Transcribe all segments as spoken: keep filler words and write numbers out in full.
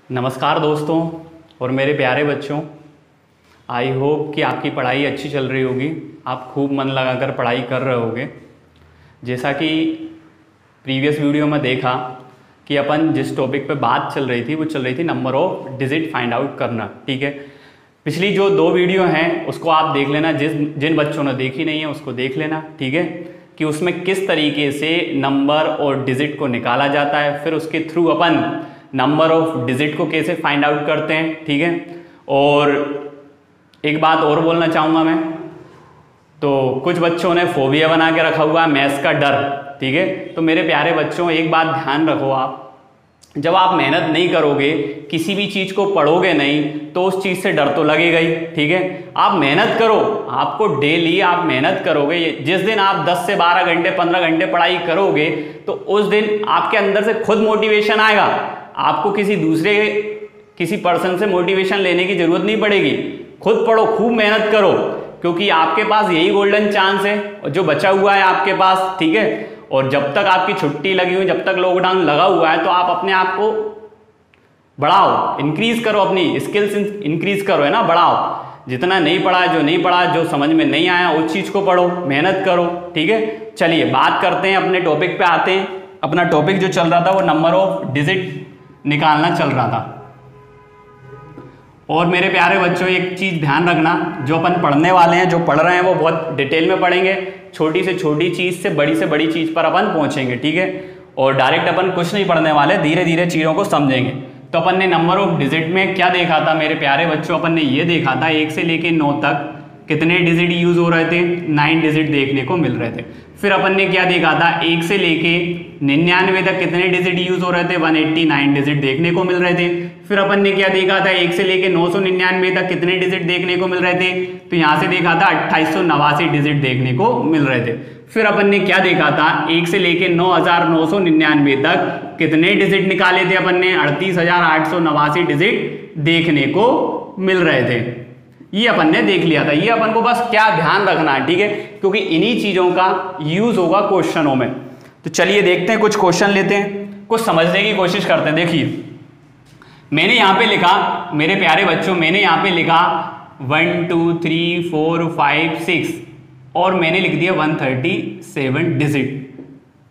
नमस्कार दोस्तों और मेरे प्यारे बच्चों। आई होप कि आपकी पढ़ाई अच्छी चल रही होगी, आप खूब मन लगाकर पढ़ाई कर रहे होगे। जैसा कि प्रीवियस वीडियो में देखा कि अपन जिस टॉपिक पे बात चल रही थी वो चल रही थी number of digit find out करना। ठीक है, पिछली जो दो वीडियो हैं उसको आप देख लेना, जिस जिन बच्चों ने देखी नहीं है उसको देख लेना। ठीक है, कि उसमें किस तरीके से नंबर और डिजिट को निकाला जाता है, फिर उसके थ्रू अपन नंबर ऑफ डिजिट को कैसे फाइंड आउट करते हैं। ठीक है, और एक बात और बोलना चाहूँगा मैं, तो कुछ बच्चों ने फोबिया बना के रखा हुआ है मैथ्स का डर। ठीक है, तो मेरे प्यारे बच्चों एक बात ध्यान रखो, आप जब आप मेहनत नहीं करोगे, किसी भी चीज़ को पढ़ोगे नहीं, तो उस चीज़ से डर तो लगेगा ही। ठीक है, आप मेहनत करो, आपको डेली आप मेहनत करोगे। जिस दिन आप दस से बारह घंटे पंद्रह घंटे पढ़ाई करोगे तो उस दिन आपके अंदर से खुद मोटिवेशन आएगा। आपको किसी दूसरे किसी पर्सन से मोटिवेशन लेने की जरूरत नहीं पड़ेगी। खुद पढ़ो, खूब मेहनत करो, क्योंकि आपके पास यही गोल्डन चांस है और जो बचा हुआ है आपके पास। ठीक है, और जब तक आपकी छुट्टी लगी हुई, जब तक लॉकडाउन लगा हुआ है, तो आप अपने आप को बढ़ाओ, इंक्रीज करो, अपनी स्किल्स इंक्रीज करो, है ना, बढ़ाओ। जितना नहीं पढ़ा, जो नहीं पढ़ा, जो समझ में नहीं आया उस चीज को पढ़ो, मेहनत करो। ठीक है, चलिए बात करते हैं, अपने टॉपिक पे आते हैं। अपना टॉपिक जो चल रहा था वो नंबर ऑफ डिजिट निकालना चल रहा था। और मेरे प्यारे बच्चों एक चीज ध्यान रखना, जो अपन पढ़ने वाले हैं, जो पढ़ रहे हैं वो बहुत डिटेल में पढ़ेंगे। छोटी से छोटी चीज से बड़ी से बड़ी चीज पर अपन पहुंचेंगे। ठीक है, और डायरेक्ट अपन कुछ नहीं पढ़ने वाले, धीरे धीरे चीजों को समझेंगे। तो अपन ने नंबर ऑफ डिजिट में क्या देखा था मेरे प्यारे बच्चों, अपन ने ये देखा था एक से लेके नौ तक कितने डिजिट यूज हो रहे थे, नाइन डिजिट देखने को मिल रहे थे। फिर अपन ने क्या देखा था, एक से लेके निन्यानवे तक कितने डिजिट यूज हो रहे थे, एक सौ नवासी डिजिट देखने को मिल रहे थे। फिर अपन ने क्या देखा था, एक से लेके नौ सौ निन्यानवे तक कितने डिजिट देखने को मिल रहे थे, तो यहाँ से देखा था अट्ठाईस सौ नवासी डिजिट देखने को मिल रहे थे। फिर अपन ने क्या देखा था, एक से लेके नौ हजार नौ सौ निन्यानवे तक कितने डिजिट निकाले थे अपन ने, अड़तीस हजार आठ सौ नवासी डिजिट देखने को मिल रहे थे। ये अपन ने देख लिया था। ये अपन को बस क्या ध्यान रखना है, ठीक है, क्योंकि इन्हीं चीजों का यूज होगा क्वेश्चनों में। तो चलिए देखते हैं, कुछ क्वेश्चन लेते हैं, कुछ समझने की कोशिश करते हैं। देखिए मैंने यहां पे लिखा, मेरे प्यारे बच्चों, मैंने यहां पे लिखा one two three four five six और मैंने लिख दिया one thirty seven digit.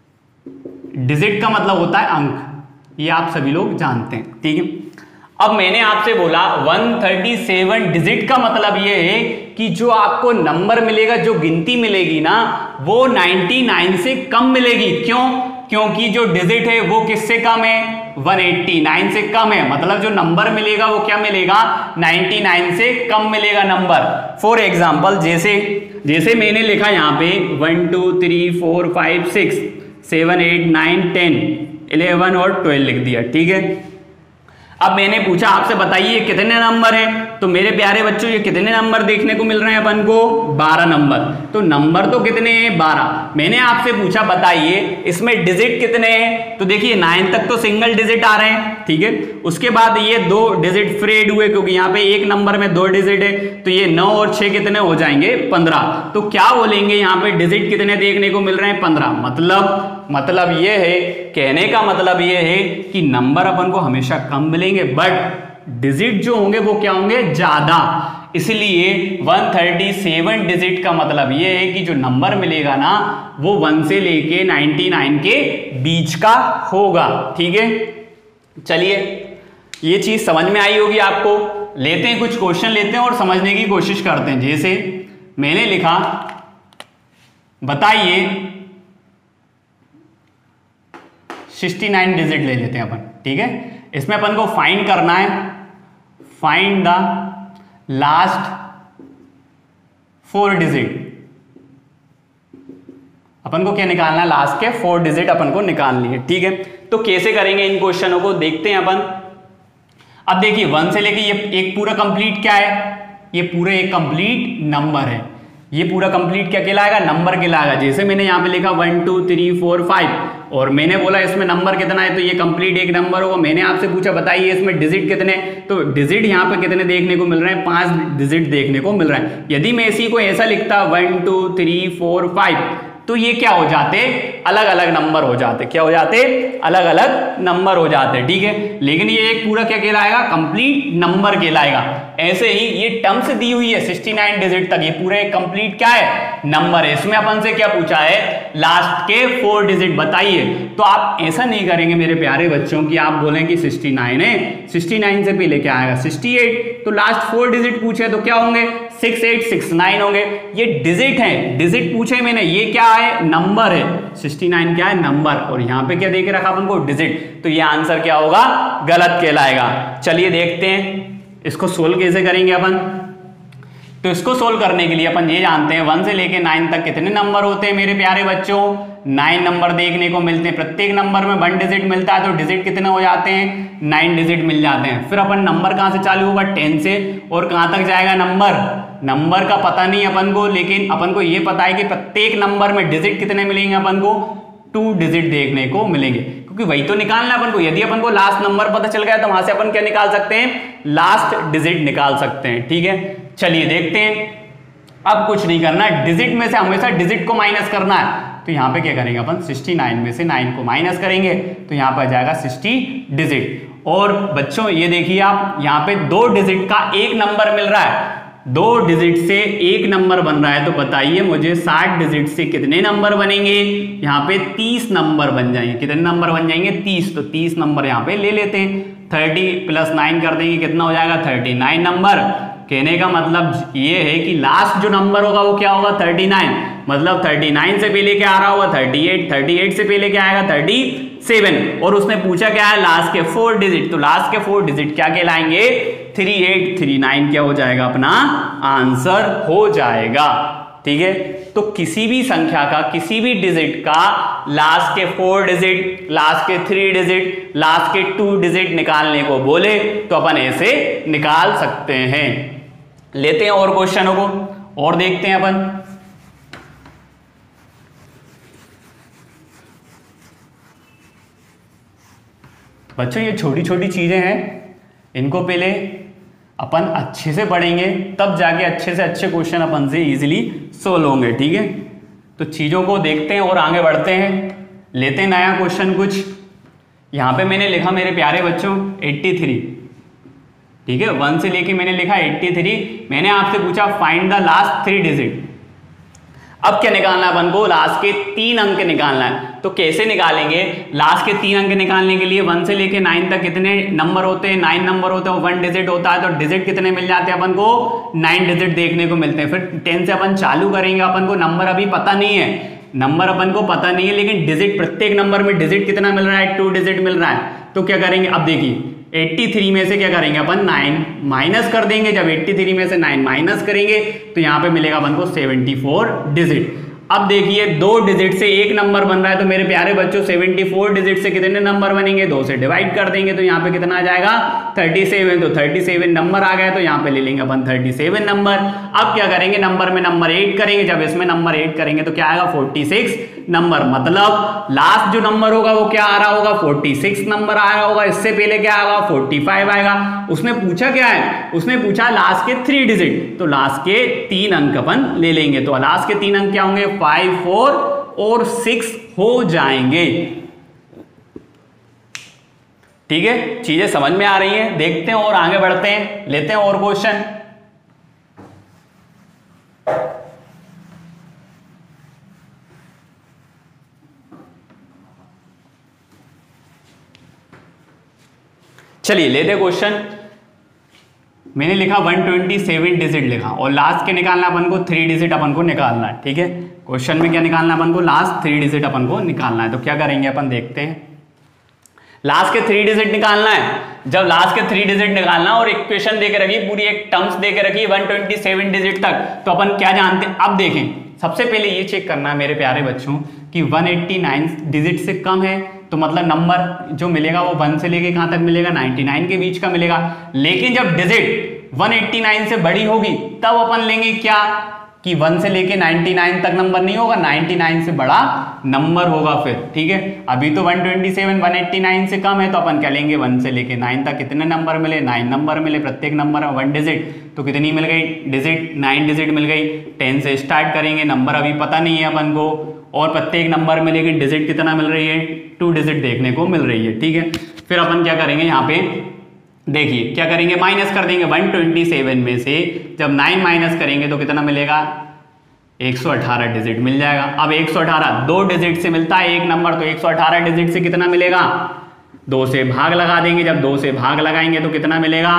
Digit का मतलब होता है अंक, ये आप सभी लोग जानते हैं। ठीक है, अब मैंने आपसे बोला एक सौ सैंतीस डिजिट का मतलब यह है कि जो आपको नंबर मिलेगा, जो गिनती मिलेगी ना, वो निन्यानवे से कम मिलेगी। क्यों? क्योंकि जो डिजिट है वो किससे कम है, एक सौ नवासी से कम है। मतलब जो नंबर मिलेगा वो क्या मिलेगा, निन्यानवे से कम मिलेगा नंबर। फॉर एग्जाम्पल जैसे जैसे मैंने लिखा यहाँ पे one two three four five six seven eight nine ten eleven और ट्वेल्व लिख दिया। ठीक है, अब मैंने पूछा आपसे बताइए कितने नंबर हैं, तो मेरे प्यारे बच्चों ये कितने नंबर देखने को मिल रहे हैं अपन को, बारह नंबर। तो नंबर तो कितने हैं, बारह। मैंने आपसे पूछा बताइए इसमें डिजिट कितने हैं, तो देखिए नाइन तक तो सिंगल डिजिट आ रहे हैं। ठीक है, उसके बाद ये दो डिजिट फिर ऐड हुए, क्योंकि यहाँ पे एक नंबर में दो डिजिट है, तो ये नौ और छह कितने हो जाएंगे, पंद्रह। तो क्या बोलेंगे यहाँ पे डिजिट कितने देखने को मिल रहे हैं, पंद्रह। मतलब मतलब ये है, कहने का मतलब ये है कि नंबर अपन को हमेशा कम मिलेंगे, बट डिजिट जो होंगे वो क्या होंगे, ज्यादा। इसलिए एक सौ सैंतीस डिजिट का मतलब ये है कि जो नंबर मिलेगा ना वो वन से लेके निन्यानवे के बीच का होगा। ठीक है, चलिए ये चीज समझ में आई होगी आपको। लेते हैं कुछ क्वेश्चन लेते हैं और समझने की कोशिश करते हैं। जैसे मैंने लिखा बताइए उनहत्तर डिजिट ले लेते हैं अपन। ठीक है, इसमें अपन को फाइंड करना है, find the last four digit. अपन को क्या निकालना है, लास्ट के फोर डिजिट अपन को निकालनी है। ठीक है, तो कैसे करेंगे इन क्वेश्चनों को देखते हैं अपन। अब देखिए वन से लेके ये एक पूरा कंप्लीट क्या है, ये पूरा एक कंप्लीट नंबर है। ये पूरा कंप्लीट क्या कहलाएगा, नंबर कहलाएगा। जैसे मैंने यहाँ पे लिखा one two three four five और मैंने बोला इसमें नंबर कितना है, तो ये कंप्लीट एक नंबर होगा। मैंने आपसे पूछा बताइए इसमें डिजिट कितने, तो डिजिट यहाँ पे कितने देखने को मिल रहे हैं, पांच डिजिट देखने को मिल रहे हैं। यदि मैं इसी को ऐसा लिखता one two three four five, तो ये क्या हो जाते, अलग अलग नंबर हो जाते, क्या हो जाते, अलग अलग नंबर हो जाते, ठीक है। लेकिन ये एक पूरा क्या कहलाएगा, कंप्लीट नंबर कहलाएगा। ऐसे ही ये टर्म्स दी हुई है सिक्सटी नाइन डिजिट तक, ये पूरा एक कंप्लीट क्या है, नंबर है। इसमें अपन से क्या पूछा है, लास्ट के फोर डिजिट बताइए। तो आप ऐसा नहीं करेंगे मेरे प्यारे बच्चों की आप बोलें कि सिक्सटी नाइन है, सिक्सटी नाइन से पहले क्या आएगा सिक्सटी एट, तो लास्ट फोर डिजिट पूछे तो क्या होंगे, सिक्स एट सिक्स नाइन होंगे। ये डिजिट है, डिजिट पूछे मैंने, ये क्या है, नंबर है। सिक्सटी नाइन क्या है, नंबर, और यहां पे क्या देके रखा अपन को, डिजिट। तो ये आंसर क्या होगा, गलत कहलाएगा। चलिए देखते हैं इसको सोल्व कैसे करेंगे अपन। तो इसको सोल्व करने के लिए अपन ये जानते हैं वन से लेके नाइन तक कितने नंबर होते हैं मेरे प्यारे बच्चों, नाइन नंबर देखने को मिलते हैं। प्रत्येक नंबर में वन डिजिट मिलता है, तो डिजिट कितने हो जाते हैं, नाइन डिजिट मिल जाते हैं। फिर अपन नंबर कहां से चालू होगा, टेन से, और कहां तक जाएगा नंबर, नंबर का पता नहीं अपन को, लेकिन अपन को ये पता है कि प्रत्येक नंबर में डिजिट कितने मिलेंगे अपन को, टू डिजिट देखने को मिलेंगे, क्योंकि वही तो निकालना है अपन को। यदि अपन को लास्ट नंबर पता चल गया तो वहां से अपन क्या निकाल सकते हैं, लास्ट डिजिट निकाल सकते हैं, ठीक है। चलिए देखते हैं, अब कुछ नहीं करना है, डिजिट में से हमेशा डिजिट को माइनस करना है। तो यहां पे क्या करेंगे अपन, सिक्सटी नाइन में से नाइन को माइनस करेंगे, तो यहां पर जाएगा सिक्सटी डिजिट। और बच्चों ये देखिए आप, यहां पे दो डिजिट का एक नंबर मिल रहा है, दो डिजिट से एक नंबर बन रहा है, तो बताइए मुझे साठ डिजिट से कितने नंबर बनेंगे, यहाँ पे तीस नंबर बन जाएंगे। कितने नंबर बन जाएंगे, तीस, तो तीस नंबर यहाँ पे ले लेते हैं। थर्टी प्लस नाइन कर देंगे, कितना हो जाएगा, थर्टी नाइन नंबर। कहने का मतलब ये है कि लास्ट जो नंबर होगा वो क्या होगा, थर्टी नाइन, मतलब थर्टी नाइन से पहले क्या आ रहा होगा, थर्टी एट, थर्टी एट से पहले क्या आएगा, थर्टी सेवन। और उसने पूछा क्या है, लास्ट के फोर डिजिट, तो लास्ट के फोर डिजिट क्या कहलाएंगे, थ्री एट थ्री नाइन क्या हो जाएगा, अपना आंसर हो जाएगा, ठीक है। तो किसी भी संख्या का, किसी भी डिजिट का लास्ट के फोर डिजिट, लास्ट के थ्री डिजिट, लास्ट के टू डिजिट निकालने को बोले तो अपन ऐसे निकाल सकते हैं। लेते हैं और क्वेश्चनों को और देखते हैं अपन। बच्चों ये छोटी छोटी चीजें हैं, इनको पहले अपन अच्छे से पढ़ेंगे, तब जाके अच्छे से अच्छे क्वेश्चन अपन से इजीली सोल्व होंगे, ठीक है। तो चीजों को देखते हैं और आगे बढ़ते हैं। लेते हैं नया क्वेश्चन कुछ। यहां पे मैंने लिखा मेरे प्यारे बच्चों तिरासी, ठीक है, वन से लेके मैंने लिखा तिरासी। मैंने आपसे पूछा find the last three digit. अब क्या निकालना है अपन को, लास्ट के तीन अंक निकालना है। तो कैसे निकालेंगे, लास्ट के तीन अंक निकालने के लिए वन से लेके नाइन तक कितने नंबर होते हैं, नाइन नंबर होते हैं, वन डिजिट होता है, तो डिजिट कितने मिल जाते हैं अपन को, नाइन डिजिट देखने को मिलते हैं। फिर टेन से अपन चालू करेंगे, अपन को नंबर अभी पता नहीं है, नंबर अपन को पता नहीं है, लेकिन डिजिट, प्रत्येक नंबर में डिजिट कितना मिल रहा है, टू डिजिट मिल रहा है। तो क्या करेंगे, अब देखिए तिरासी में से क्या करेंगे अपन, नाइन माइनस कर देंगे। जब तिरासी में से नाइन माइनस करेंगे तो यहां पे मिलेगा अपन को चौहत्तर डिजिट। अब देखिए दो डिजिट से एक नंबर बन रहा है, तो मेरे प्यारे बच्चों चौहत्तर डिजिट से कितने नंबर बनेंगे, दो से डिवाइड कर देंगे, तो यहाँ पे कितना आ जाएगा, सैंतीस। तो सैंतीस नंबर आ गया, तो यहाँ पे ले लेंगे अपन सैंतीस नंबर। अब क्या करेंगे, नंबर में नंबर ऐड करेंगे, जब इसमें नंबर ऐड करेंगे तो क्या आएगा, छियालीस नंबर। मतलब लास्ट जो नंबर होगा वो क्या आ रहा होगा, छियालीस नंबर आ रहा होगा। इससे पहले क्या आएगा, पैंतालीस आएगा। उसने पूछा क्या है, उसने पूछा लास्ट के थ्री डिजिट, तो लास्ट के तीन अंक अपन ले लेंगे। तो लास्ट के तीन अंक क्या होंगे, फाइव, फोर और सिक्स हो जाएंगे, ठीक है। चीजें समझ में आ रही हैं, देखते हैं और आगे बढ़ते हैं, लेते हैं और क्वेश्चन। चलिए लेते क्वेश्चन। मैंने लिखा वन ट्वेंटी सेवन डिजिट लिखा, और लास्ट के निकालना अपन को थ्री डिजिट अपन को निकालना है, ठीक है। क्वेश्चन में क्या निकालना अपन को, लास्ट थ्री डिजिट अपन को निकालना है। तो क्या करेंगे अपन, देखते हैं। लास्ट के थ्री डिजिट निकालना है, जब लास्ट के थ्री डिजिट निकालना और इक्वेशन देके रखी, पूरी एक टर्म्स देके रखी वन ट्वेंटी सेवन डिजिट तक, तो अपन क्या जानते हैं। अब देखें, सबसे पहले ये चेक करना है मेरे प्यारे बच्चों कि वन एट्टी नाइन डिजिट से कम है, तो मतलब नंबर जो मिलेगा वो वन से लेके कहां तक मिलेगा, नाइन्टी नाइन के बीच का मिलेगा। लेकिन जब डिजिट वन एट्टी नाइन से बड़ी होगी तब अपन लेंगे क्या, कि वन से लेके नाइन्टी नाइन तक नंबर नहीं होगा, नाइन्टी नाइन से बड़ा नंबर होगा फिर, ठीक है। अभी तो one twenty seven one eighty nine से कम है, तो अपन क्या लेंगे, वन से लेके नाइन तक कितने नंबर मिले, नाइन नंबर मिले। प्रत्येक नंबर में वन डिजिट, तो कितनी मिल गई, डिजिट नाइन डिजिट मिल गई। टेन से स्टार्ट करेंगे, नंबर अभी पता नहीं है अपन को, और प्रत्येक नंबर में लेकिन डिजिट कितना मिल रही है, टू डिजिट देखने को मिल रही है। ठीक है, फिर अपन क्या करेंगे यहाँ पे देखिए क्या करेंगे, माइनस कर देंगे एक सौ सत्ताईस में से जब नाइन माइनस करेंगे तो कितना मिलेगा, एक सौ अठारह डिजिट मिल जाएगा। अब एक सौ अठारह दो डिजिट से मिलता है एक नंबर, तो एक सौ अठारह डिजिट से कितना मिलेगा, दो से भाग लगा देंगे, जब दो से भाग लगाएंगे तो कितना मिलेगा,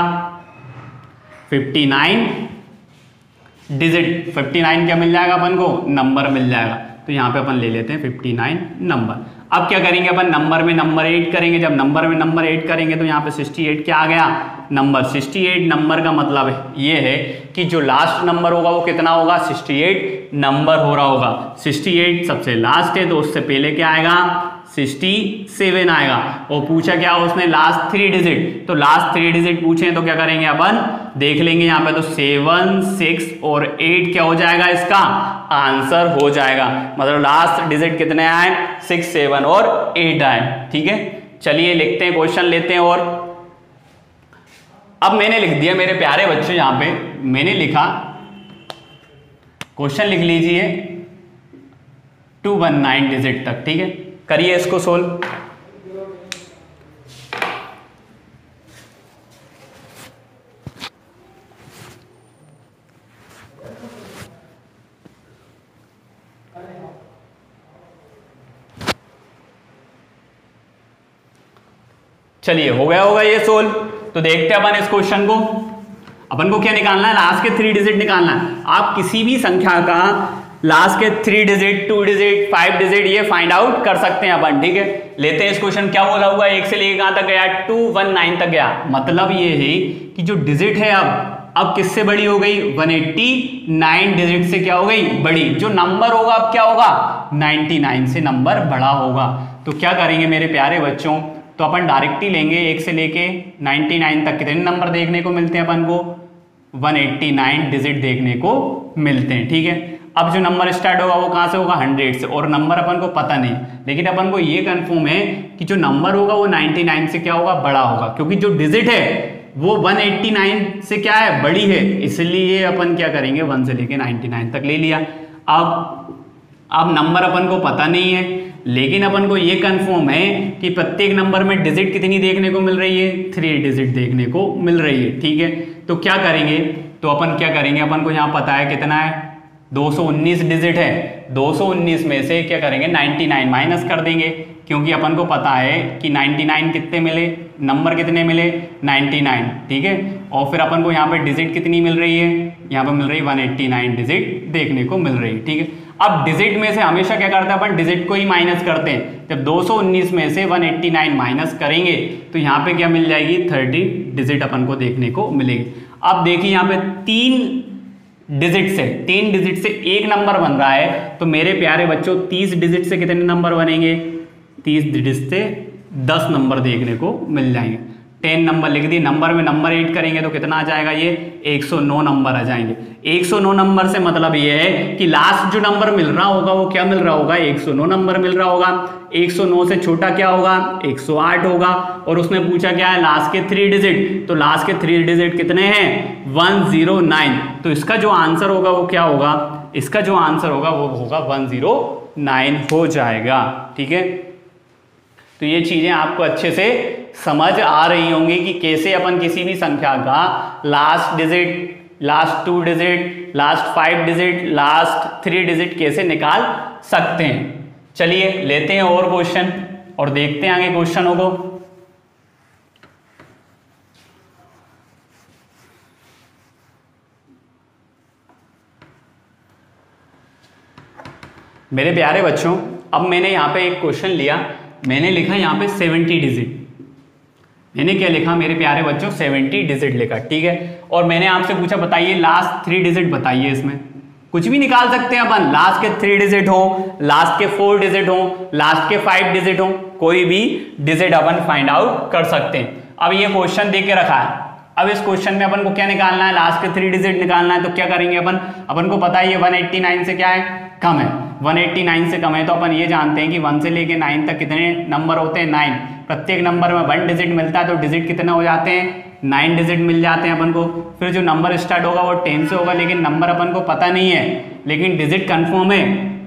उनसठ डिजिट, उनसठ क्या मिल जाएगा अपन को, नंबर मिल जाएगा। तो यहाँ पे अपन ले लेते हैं उनसठ नंबर। अब क्या करेंगे अपन, नंबर में नंबर ऐड करेंगे, जब नंबर में नंबर ऐड करेंगे तो यहाँ पे अड़सठ क्या आ गया, नंबर। अड़सठ नंबर का मतलब ये है कि जो लास्ट नंबर होगा वो कितना होगा, अड़सठ नंबर हो रहा होगा। अड़सठ सबसे लास्ट है तो उससे पहले क्या आएगा, सड़सठ आएगा। और पूछा क्या उसने, लास्ट थ्री डिजिट, तो लास्ट थ्री डिजिट पूछे तो क्या करेंगे अपन, देख लेंगे यहाँ पे, तो सेवन सिक्स और एट क्या हो जाएगा, इसका आंसर हो जाएगा। मतलब लास्ट डिजिट कितने आए, सिक्स सेवन और एट आए। ठीक है, चलिए लिखते हैं, क्वेश्चन लेते हैं। और अब मैंने लिख दिया मेरे प्यारे बच्चों, यहां पे मैंने लिखा, क्वेश्चन लिख लीजिए टू वन नाइन डिजिट तक। ठीक है, करिए इसको सोल्व। चलिए हो गया होगा ये सोल्व। तो देखते हैं अपन इस क्वेश्चन को। अपन को क्या निकालना है, लास्ट के थ्री डिजिट निकालना है। आप किसी भी संख्या का लास्ट के three digit, two digit, five digit ये फाइंड आउट कर सकते हैं अपन। ठीक है, लेते हैं इस क्वेश्चन। क्या बोला हुआ है, एक से लेकर कहां तक गया, टू वन नाइन तक गया। मतलब ये है कि जो डिजिट है अब अब किससे बड़ी हो गई, एक सौ नवासी डिजिट से क्या हो गई, बड़ी। जो नंबर होगा अब क्या होगा, निन्यानवे से नंबर बड़ा होगा। तो क्या करेंगे मेरे प्यारे बच्चों, तो अपन डायरेक्ट ही लेंगे, एक से लेके निन्यानवे तक कितने नंबर देखने को मिलते हैं अपन को, एक सौ नवासी डिजिट देखने को मिलते हैं। ठीक है, अब जो नंबर स्टार्ट होगा वो कहां से होगा, हंड्रेड से। और नंबर अपन को पता नहीं, लेकिन अपन को ये कंफर्म है कि जो नंबर होगा वो निन्यानवे से क्या होगा, बड़ा होगा। क्योंकि जो डिजिट है वो एक सौ नवासी से क्या है, बड़ी है, इसलिए अपन क्या करेंगे, वन से लेके निन्यानवे तक ले लिया। अब अब नंबर अपन को पता नहीं है, लेकिन अपन को ये कंफर्म है कि प्रत्येक नंबर में डिजिट कितनी देखने को मिल रही है, थ्री डिजिट देखने को मिल रही है। ठीक है, तो क्या करेंगे, तो अपन क्या करेंगे, अपन को यहाँ पता है कितना है, दो सौ उन्नीस डिजिट है। दो सौ उन्नीस में से क्या करेंगे, निन्यानवे माइनस कर देंगे, क्योंकि अपन को पता है कि निन्यानवे कितने मिले, नंबर कितने मिले, निन्यानवे। ठीक है, और फिर अपन को यहाँ पे डिजिट कितनी मिल रही है, यहाँ पे मिल रही है एक सौ नवासी डिजिट देखने को मिल रही है। ठीक है, अब डिजिट में से हमेशा क्या करते हैं अपन, डिजिट को ही माइनस करते हैं। जब दो सौ उन्नीस में से एक सौ नवासी माइनस करेंगे तो यहाँ पे क्या मिल जाएगी, तीस डिजिट अपन को देखने को मिलेगी। अब देखिए यहाँ पे तीन डिजिट से तीन डिजिट से एक नंबर बन रहा है, तो मेरे प्यारे बच्चों तीस डिजिट से कितने नंबर बनेंगे, तीस डिजिट से दस नंबर देखने को मिल जाएंगे। टेन नंबर लिख दिए, नंबर में नंबर ऐड करेंगे तो कितना आ जाएगा, ये एक सौ नौ नंबर आ जाएंगे। एक सौ नौ नंबर से मतलब ये है कि लास्ट जो नंबर मिल रहा होगा वो क्या मिल रहा होगा, एक सौ नौ नंबर मिल रहा होगा। एक सौ नौ से छोटा क्या होगा, एक सौ आठ होगा। और उसने पूछा क्या है, लास्ट के थ्री डिजिट, तो लास्ट के थ्री डिजिट कितने हैं, एक सौ नौ। तो इसका जो आंसर होगा वो क्या होगा, इसका जो आंसर होगा वो होगा एक सौ नौ हो जाएगा। ठीक है, तो ये चीजें आपको अच्छे से समझ आ रही होंगी कि कैसे अपन किसी भी संख्या का last digit, last two digit, last five digit, last three digit कैसे निकाल सकते हैं। चलिए लेते हैं और क्वेश्चन और देखते हैं आगे क्वेश्चनों को। मेरे प्यारे बच्चों, अब मैंने यहां पे एक क्वेश्चन लिया, मैंने लिखा यहाँ पे सत्तर डिजिट। मैंने क्या लिखा मेरे प्यारे बच्चों, सत्तर डिजिट लिखा। ठीक है, और मैंने आपसे पूछा बताइए लास्ट थ्री डिजिट बताइए। इसमें कुछ भी निकाल सकते हैं अपन, लास्ट के थ्री डिजिट हो, लास्ट के फोर डिजिट हो, लास्ट के फाइव डिजिट हो, कोई भी डिजिट अपन फाइंड आउट कर सकते हैं। अब ये क्वेश्चन दे के रखा है, अब इस क्वेश्चन में अपन को क्या निकालना है, लास्ट के थ्री डिजिट निकालना है। तो क्या करेंगे अपन, अपन को पता है ये एक सौ नवासी से क्या है, कम है। एक सौ नवासी से कम है तो अपन ये जानते हैं कि वन से लेके नाइन तक कितने नंबर होते हैं, नाइन। प्रत्येक नंबर में वन डिजिट मिलता है, तो डिजिट कितना हो जाते हैं, नाइन डिजिट मिल जाते हैं अपन को। फिर जो नंबर स्टार्ट होगा वो टेन से होगा, लेकिन नंबर अपन को पता नहीं है, लेकिन डिजिट कंफर्म है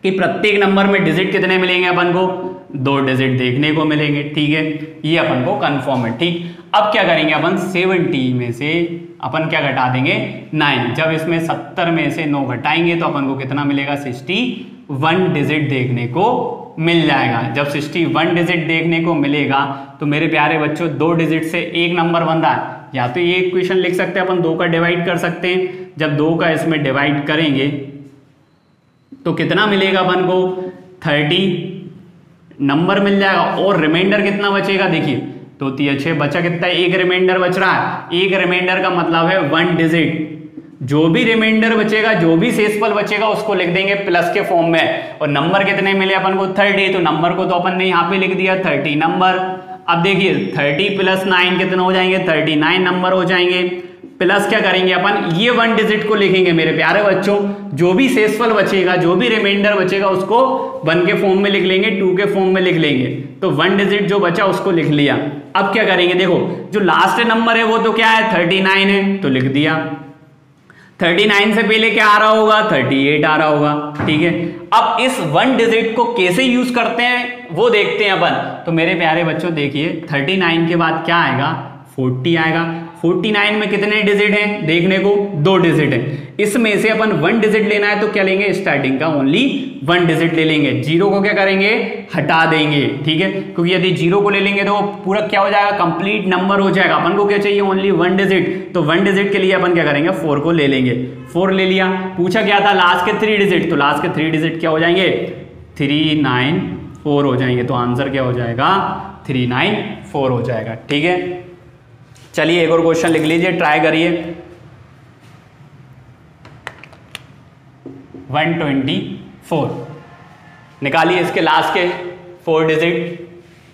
कि प्रत्येक नंबर में डिजिट कितने मिलेंगे अपन को, दो डिजिट देखने को मिलेंगे, ठीक है, ये अपन को कंफर्म है, ठीक। अब क्या करेंगे अपन, सेवेंटी में से अपन क्या घटा देंगे, नाइन। जब इसमें सत्तर में से नौ घटाएंगे तो अपन को कितना मिलेगा, सिक्सटी वन डिजिट देखने को मिल जाएगा। जब सिक्सटी वन डिजिट देखने को मिलेगा तो मेरे प्यारे बच्चों दो डिजिट से एक नंबर बन रहा है, या तो ये इक्वेशन लिख सकते हैं अपन, दो का डिवाइड कर सकते हैं। जब दो का इसमें डिवाइड करेंगे तो कितना मिलेगा अपन को, थर्टी नंबर मिल जाएगा। और रिमाइंडर कितना बचेगा, देखिए तो तीन छः बचा कितना, एक रिमाइंडर बच रहा है। एक रिमाइंडर का मतलब है वन डिजिट। जो भी रिमाइंडर बचेगा, जो भी शेषफल बचेगा उसको लिख देंगे प्लस के फॉर्म में। और नंबर कितने मिले अपन को, थर्टी, तो नंबर को तो अपन ने यहाँ पे लिख दिया थर्टी नंबर। अब देखिए थर्टी प्लस नाइन कितना हो जाएंगे, थर्टी नाइन नंबर हो जाएंगे। प्लस क्या करेंगे अपन, ये वन डिजिट को लिखेंगे मेरे प्यारे बच्चों। जो भी शेषफल बचेगा, जो भी रिमाइंडर बचेगा उसको वन के फॉर्म में लिख लेंगे, टू के फॉर्म में लिख लेंगे। तो वन डिजिट जो बचा उसको लिख लिया। अब क्या करेंगे, देखो जो लास्ट नंबर है वो तो क्या है, थर्टी नाइन है, तो लिख दिया। थर्टी नाइन से पहले क्या आ रहा होगा, थर्टी एट आ रहा होगा, ठीक है। अब इस वन डिजिट को कैसे यूज करते हैं वो देखते हैं अपन। तो मेरे प्यारे बच्चों देखिए थर्टी नाइन के बाद क्या आएगा, फोर्टी आएगा। फोर्टी नाइन में कितने डिजिट हैं देखने को, दो डिजिट हैं। इसमें से अपन वन डिजिट लेना है तो क्या लेंगे, स्टार्टिंग का ओनली वन डिजिट ले लेंगे। जीरो को क्या करेंगे, हटा देंगे, ठीक है, क्योंकि यदि जीरो को ले लेंगे तो पूरा क्या हो जाएगा, कंप्लीट नंबर हो जाएगा। अपन को क्या चाहिए, ओनली वन डिजिट। तो वन डिजिट के लिए अपन क्या करेंगे, फोर को ले लेंगे। फोर ले लिया। पूछा क्या था, लास्ट के थ्री डिजिट, तो लास्ट के थ्री डिजिट क्या हो जाएंगे, थ्री नाइन फोर हो जाएंगे। तो आंसर क्या हो जाएगा, थ्री नाइन फोर हो जाएगा, ठीक है। चलिए एक और क्वेश्चन लिख लीजिए, ट्राई करिए। वन ट्वेंटी फोर निकालिए इसके लास्ट के फोर डिजिट।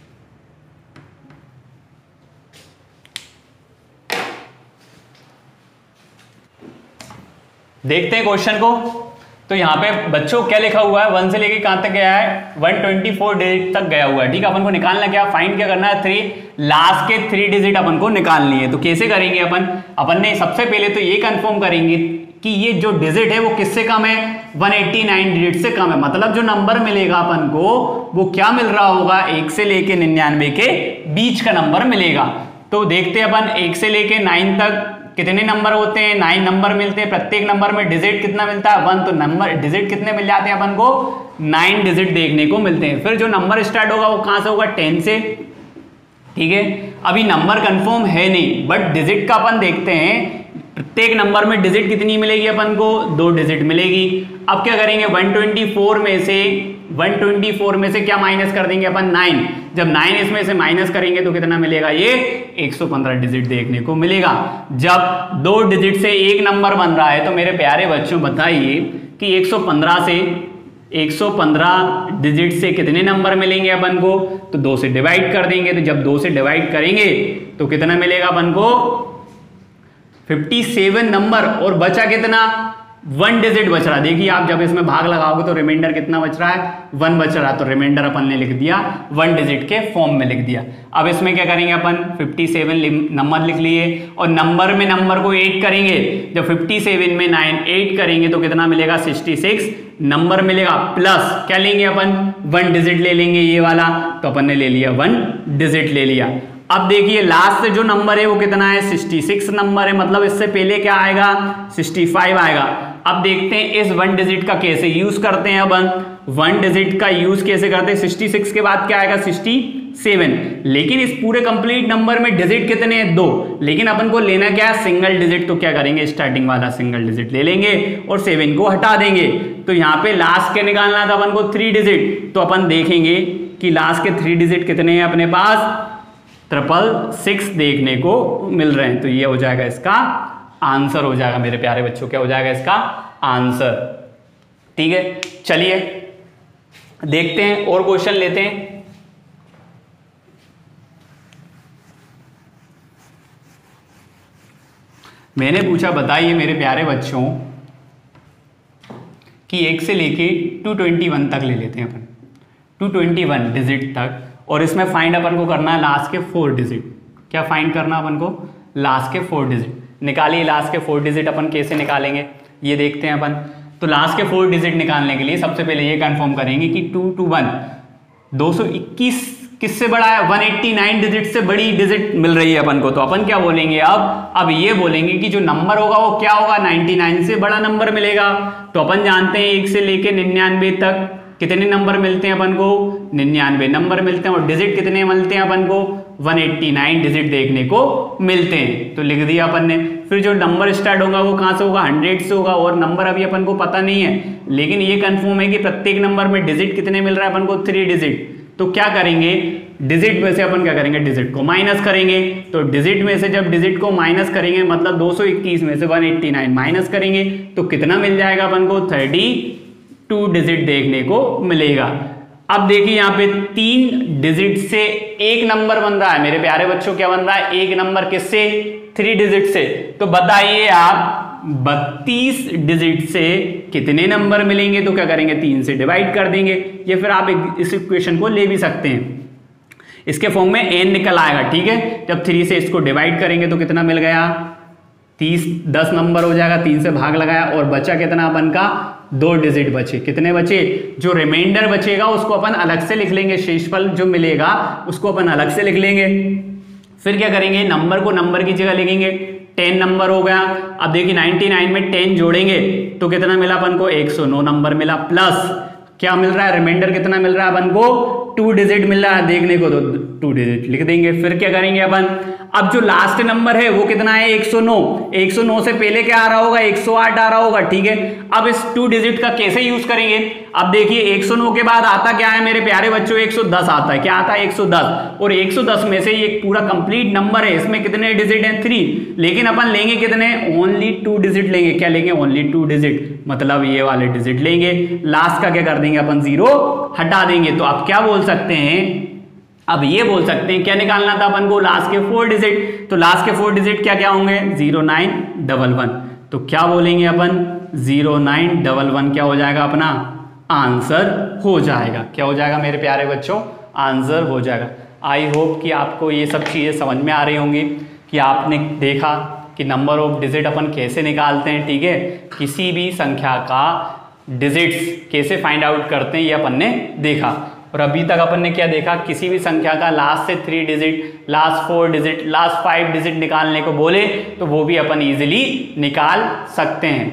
देखते हैं क्वेश्चन को। तो यहां पे बच्चों क्या लिखा हुआ है, वन से लेके कहां तक गया है, वन ट्वेंटी फोर डिजिट तक गया हुआ है, ठीक है। अपन को निकालना क्या, फाइंड क्या करना है, थ्री लास्ट के थ्री डिजिट अपन को निकालनी है। तो कैसे करेंगे अपन, अपन ने सबसे पहले तो ये कंफर्म करेंगे कि ये जो डिजिट है वो किससे कम है, वन एट्टी नाइन डिजिट से कम है। मतलब जो नंबर मिलेगा अपन को वो क्या मिल रहा होगा, एक से लेके निन्यानवे के बीच का नंबर मिलेगा। तो देखते हैं अपन, एक से लेके नाइन तक कितने नंबर होते हैं, नाइन नंबर मिलते हैं। प्रत्येक नंबर में डिजिट कितना मिलता है, वन। तो नंबर डिजिट कितने मिल जाते हैं अपन को, नाइन डिजिट देखने को मिलते हैं। फिर जो नंबर स्टार्ट होगा वो कहां से होगा, टेन से, ठीक है। अभी नंबर कंफर्म है नहीं, बट डिजिट का अपन देखते हैं। प्रत्येक नंबर में डिजिट कितनी मिलेगी अपन को, दो डिजिट मिलेगी। अब क्या करेंगे, वन ट्वेंटी फोर में से वन ट्वेंटी फोर में से क्या माइनस कर देंगे अपन, नाइन। जब नाइन इसमें से माइनस करेंगे तो कितना मिलेगा, ये एक सौ पंद्रह डिजिट देखने को मिलेगा। जब दो डिजिट से एक नंबर बन रहा है तो मेरे प्यारे बच्चों बताइए कि एक सौ पंद्रह से एक सौ पंद्रह डिजिट से कितने नंबर मिलेंगे अपन को, तो दो से डिवाइड कर देंगे। तो जब दो से डिवाइड करेंगे तो कितना मिलेगा अपन को, सत्तावन नंबर। और बचा कितना, वन डिजिट बच रहा। देखिए आप जब इसमें भाग लगाओगे तो रिमाइंडर कितना बच रहा है, वन बच रहा। तो रिमाइंडर अपन ने लिख दिया वन डिजिट के फॉर्म में लिख दिया। अब इसमें क्या करेंगे अपन, सत्तावन नंबर लिख लिए और नंबर में नंबर को ऐड करेंगे। जब सत्तावन में नाइन ऐड करेंगे तो कितना मिलेगा, छियासठ नंबर मिलेगा। प्लस क्या लेंगे अपन, वन डिजिट ले लेंगे ये वाला। तो अपन ने ले लिया वन डिजिट ले लिया। अब देखिए लास्ट जो नंबर है वो कितना है, छियासठ नंबर है। मतलब इससे पहले क्या आएगा, पैंसठ आएगा। अब देखते हैं इस वन डिजिट का कैसे यूज करते हैं। अपन वन डिजिट का यूज कैसे करते हैं, छियासठ के बाद क्या आएगा, सड़सठ। लेकिन इस पूरे कंप्लीट नंबर में डिजिट कितने हैं, दो। लेकिन अपन को लेना क्या है, सिंगल डिजिट। तो क्या करेंगे, स्टार्टिंग वाला सिंगल डिजिट ले लेंगे और सेवन को हटा देंगे। तो यहाँ पे लास्ट के निकालना था अपन को थ्री डिजिट। तो अपन देखेंगे कि लास्ट के थ्री डिजिट कितने हैं अपने पास, ट्रिपल सिक्स देखने को मिल रहे हैं। तो ये हो जाएगा इसका आंसर हो जाएगा मेरे प्यारे बच्चों, क्या हो जाएगा इसका आंसर, ठीक है। चलिए देखते हैं और क्वेश्चन लेते हैं। मैंने पूछा बताइए मेरे प्यारे बच्चों कि एक से लेके टू ट्वेंटी वन तक ले लेते हैं अपन, टू ट्वेंटी वन डिजिट तक। और इसमें फाइंड अपन को करना है लास्ट के फोर डिजिट। क्या फाइंड करना अपन को, लास्ट के फोर डिजिट। निकालिए लास्ट के फोर डिजिट अपन कैसे निकालेंगे ये देखते हैं अपन। तो लास्ट के फोर डिजिट निकालने के लिए सबसे पहले ये कंफर्म करेंगे कि टू टू वन दो सौ इक्कीस किससे बड़ा है, एक सौ नवासी डिजिट से बड़ी डिजिट मिल रही है अपन को। तो अपन क्या बोलेंगे अब अब ये बोलेंगे कि जो नंबर होगा वो क्या होगा, निन्यानवे से बड़ा नंबर मिलेगा। तो अपन जानते हैं एक से लेके निन्यानवे तक कितने नंबर मिलते हैं अपन को, निन्यानवे नंबर मिलते हैं। और डिजिट कितने मिलते हैं अपन को, एक सौ नवासी डिजिट देखने को मिलते हैं। तो लिख दिया अपन ने। फिर जो नंबर स्टार्ट होगा वो कहाँ से होगा, हंड्रेड से होगा। और नंबर अभी अपन को पता नहीं है, लेकिन ये कंफर्म है कि प्रत्येक नंबर में डिजिट कितने मिल रहा है अपन को, थ्री डिजिट। तो क्या करेंगे, डिजिट में से अपन क्या करेंगे, डिजिट को माइनस करेंगे। तो डिजिट में से जब डिजिट को माइनस करेंगे, मतलब दो सौ इक्कीस में से एक सौ नवासी माइनस करेंगे तो कितना मिल जाएगा अपन को, बत्तीस डिजिट देखने को मिलेगा। अब देखिए यहाँ पे तीन डिजिट से एक नंबर बन रहा है मेरे प्यारे बच्चों। क्या बन रहा है, एक नंबर किससे, थ्री डिजिट से। तो बताइए आप बत्तीस डिजिट से कितने नंबर मिलेंगे। तो क्या करेंगे, तीन से डिवाइड कर देंगे, या फिर आप इस इक्वेशन को ले भी सकते हैं, इसके फॉर्म में एन निकल आएगा। ठीक है, जब थ्री से इसको डिवाइड करेंगे तो कितना मिल गया, तीस, दस नंबर हो जाएगा, तीन से भाग लगाया और बचा कितना अपन का, दो डिजिट बचे। कितने बचे, जो रिमाइंडर बचेगा उसको अपन अलग से लिख लेंगे, शेषफल जो मिलेगा उसको अपन अलग से लिख लेंगे। फिर क्या करेंगे, नंबर को नंबर की जगह लिखेंगे, टेन नंबर हो गया। अब देखिए निन्यानवे में टेन जोड़ेंगे तो कितना मिला अपन को, एक सौ नौ नंबर मिला। प्लस क्या मिल रहा है, रिमाइंडर कितना मिल रहा है अपन को, टू डिजिट मिल रहा है देखने को, तो टू डिजिट लिख देंगे। फिर क्या करेंगे अपन, अब जो लास्ट नंबर है वो कितना है, एक सौ नौ। एक सौ नौ से पहले क्या आ रहा होगा, एक सौ आठ आ रहा होगा। ठीक है, अब इस टू डिजिट का कैसे यूज करेंगे। अब देखिए एक सौ नौ के बाद आता क्या है मेरे प्यारे बच्चों, एक सौ दस आता है। क्या आता है, एक सौ दस। और एक सौ दस में से ये पूरा कंप्लीट नंबर है, इसमें कितने डिजिट हैं, थ्री। लेकिन अपन लेंगे कितने, ओनली टू डिजिट लेंगे। क्या लेंगे, ओनली टू डिजिट, मतलब ये वाले डिजिट लेंगे। लास्ट का क्या कर देंगे अपन, जीरो हटा देंगे। तो आप क्या बोल सकते हैं, अब ये बोल सकते हैं क्या निकालना था अपन को, लास्ट के फोर डिजिट। तो लास्ट के फोर डिजिट क्या क्या होंगे, जीरो नाइन डबल वन। तो क्या बोलेंगे अपन, जीरो नाइन डबल वन क्या हो जाएगा, अपना आंसर हो जाएगा। क्या हो जाएगा मेरे प्यारे बच्चों, आंसर हो जाएगा। आई होप कि आपको ये सब चीज़ें समझ में आ रही होंगी, कि आपने देखा कि नंबर ऑफ डिजिट अपन कैसे निकालते हैं। ठीक है, किसी भी संख्या का डिजिट्स कैसे फाइंड आउट करते हैं ये अपन ने देखा। और अभी तक अपन ने क्या देखा, किसी भी संख्या का लास्ट से three digit, last four digit, last five digit निकालने को बोले तो वो भी अपन इजीली निकाल सकते हैं।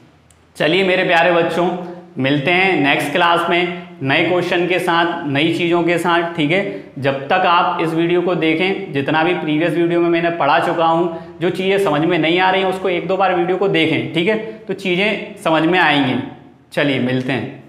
चलिए मेरे प्यारे बच्चों, मिलते हैं नेक्स्ट क्लास में नए क्वेश्चन के साथ, नई चीज़ों के साथ। ठीक है, जब तक आप इस वीडियो को देखें, जितना भी प्रीवियस वीडियो में मैंने पढ़ा चुका हूँ, जो चीज़ें समझ में नहीं आ रही हैं उसको एक दो बार वीडियो को देखें। ठीक है, तो चीज़ें समझ में आएंगी। चलिए मिलते हैं।